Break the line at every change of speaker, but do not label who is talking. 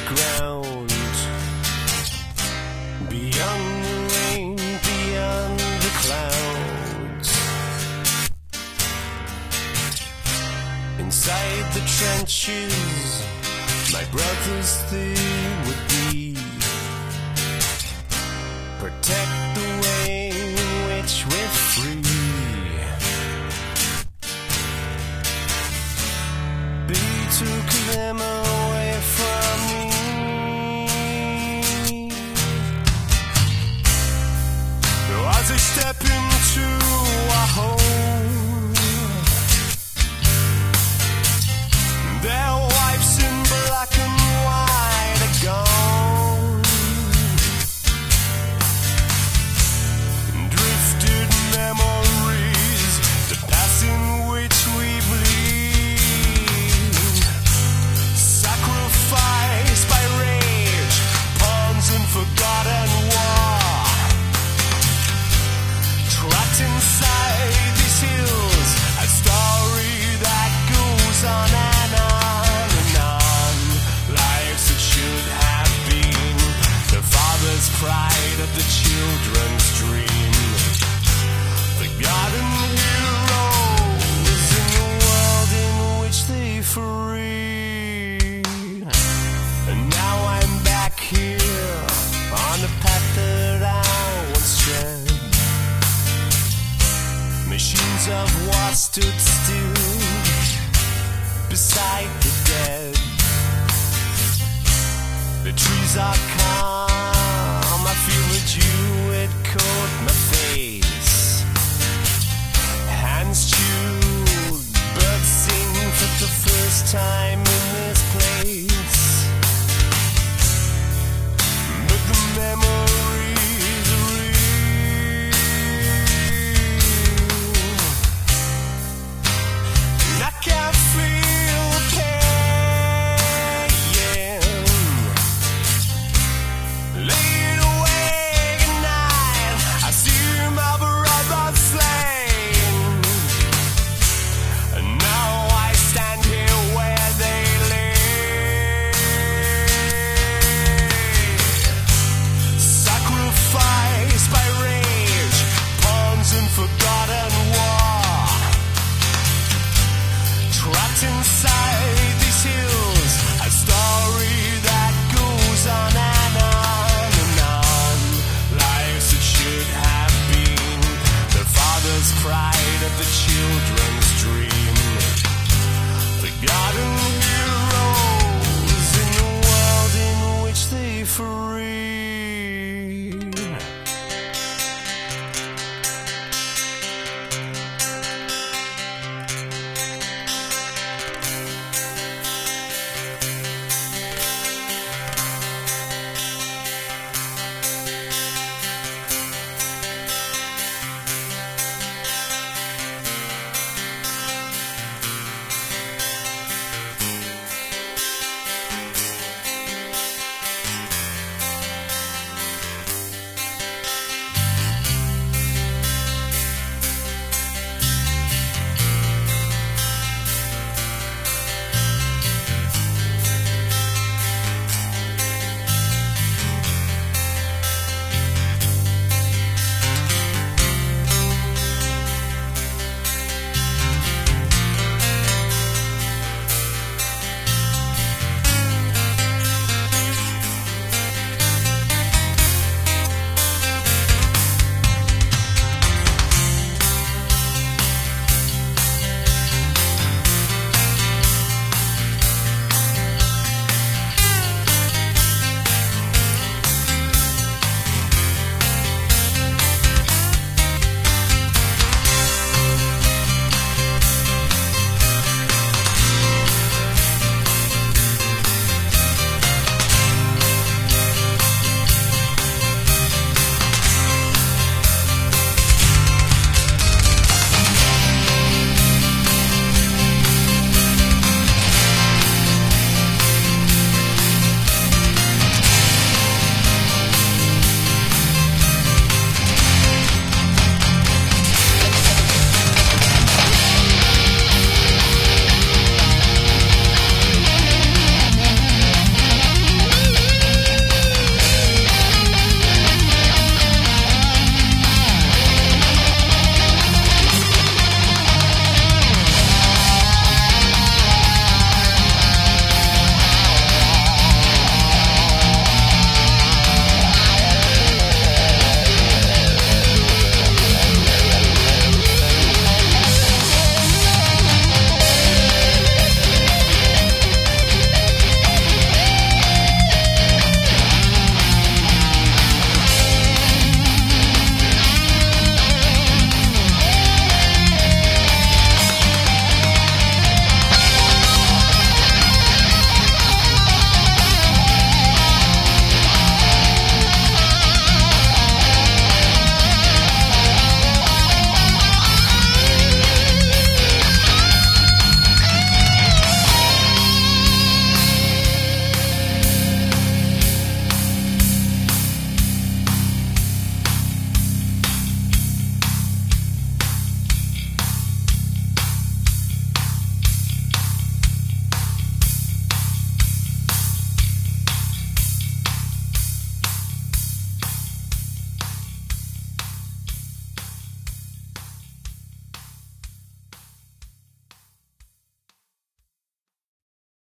ground. Beyond the rain, beyond the clouds. Inside the trenches, my brothers they would be. Protect the way in which we're free. They took them away from me. As I step into a home, their wives in black and white are gone. Drifted memories, the past in which we bleed. Sacrificed by rage, pawns and forgotten war. Trapped inside these hills, a story that goes on and on and on. Lives that should have been the father's pride of the children's dream. Forgotten heroes in the world in which they free. And now I'm back here on the path that I once tread. Machines of war stood still beside the dead. The trees are calm, I feel the dew, it coat my face. Hands chewed, birds sing for the first time in this place. But the memories are real. And I can feel pain. Laid awake at night, I see my brother slain. And now I stand here where they lay. Sacrificed by rage, pawns and forgotten war. Trapped inside these hills, a story that goes on and on and on. Lives that should have been the father's pride of the children's dream. Forgotten